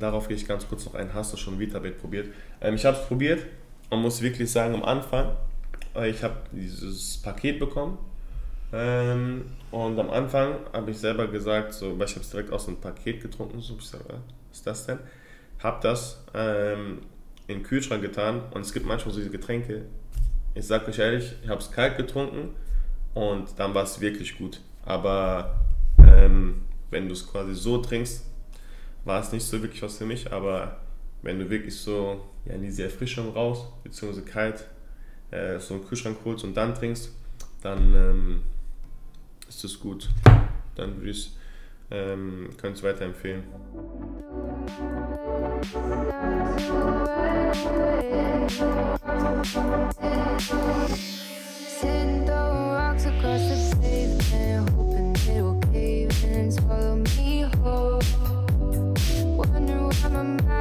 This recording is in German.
darauf gehe ich ganz kurz noch ein. Hast du schon VitaBait probiert? Ich habe es probiert und muss wirklich sagen, am Anfang, ich habe dieses Paket bekommen und am Anfang habe ich selber gesagt, so, weil ich habe es direkt aus dem Paket getrunken, so, ich sage, was ist das denn? Habe das in den Kühlschrank getan und es gibt manchmal so diese Getränke, ich sage euch ehrlich, ich habe es kalt getrunken und dann war es wirklich gut, aber wenn du es quasi so trinkst, war es nicht so wirklich was für mich, aber wenn du wirklich so ja, in diese Erfrischung raus, beziehungsweise kalt, so einen Kühlschrank holst und dann trinkst, dann ist es gut. Dann würde ich könnte es weiterempfehlen. Sitting throwing rocks across the pavement, hoping it'll cave in and swallow me whole. Wondering why my mind